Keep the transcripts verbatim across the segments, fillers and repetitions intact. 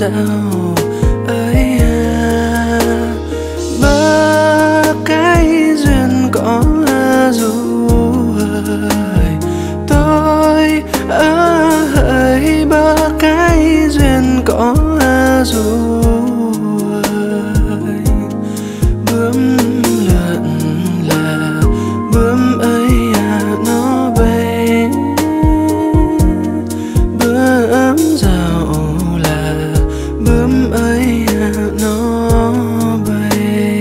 dạo ấy à. Ba cái duyên có dù ơi tôi ơi, ba cái duyên có dù ơi. Bướm lượn là bướm ấy à, nó bay. Bướm dạo là bướm ấy à, nó bay.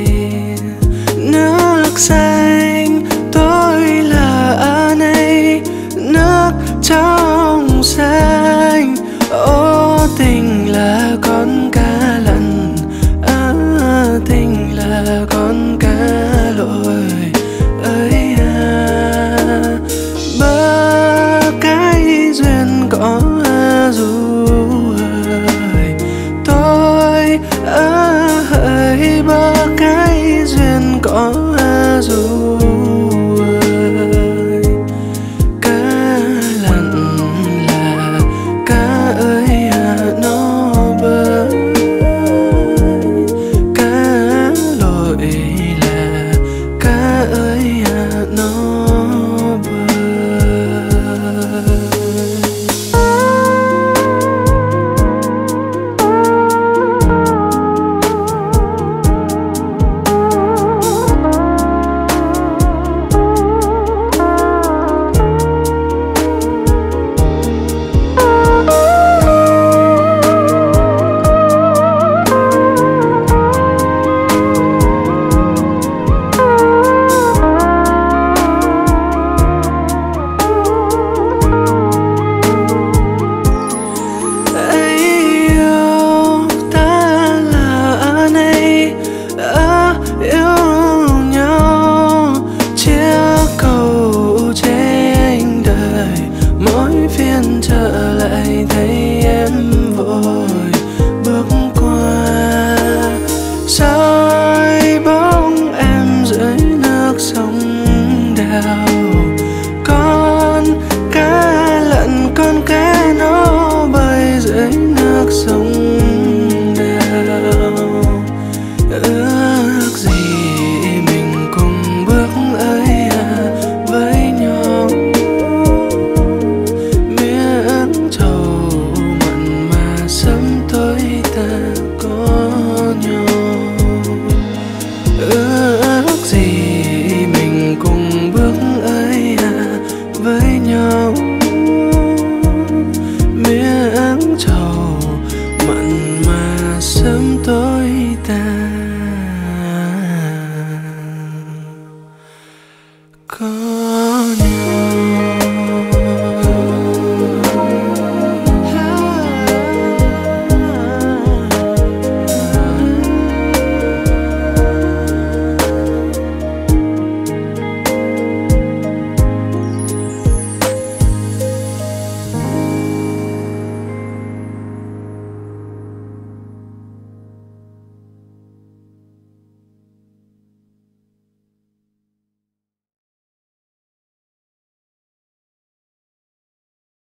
Nước xanh tôi là này, nước trong xanh. Ô tình là con cá lặn, à, tình là con cá lội ấy à. Ba cái duyên có dù ơi tôi ơi, ba cái duyên có dù ơi. Cá lặn là cá ơi à, nó bơi. Cá lội là cá ơi à, nó bơi. Trở lại thấy em vội bước qua, soi bóng em dưới nước sông đào. Con cá lặn, con cá nó bơi dưới nước sông đào. Ước gì mình cùng bước ấy à, với nhau. Sớm tối ta có nhau. Ước gì mình cùng bước ấy à, với nhau.